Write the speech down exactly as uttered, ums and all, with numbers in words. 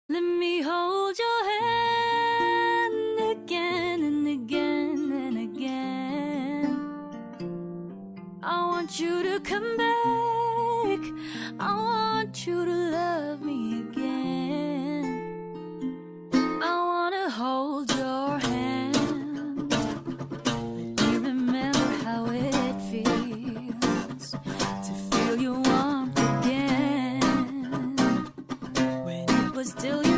Let me hold your hand again and again and again. I want you to come back. I want you to love me again. I wanna hold your hand. Let me remember how it feels to feel your warmth again. When it was still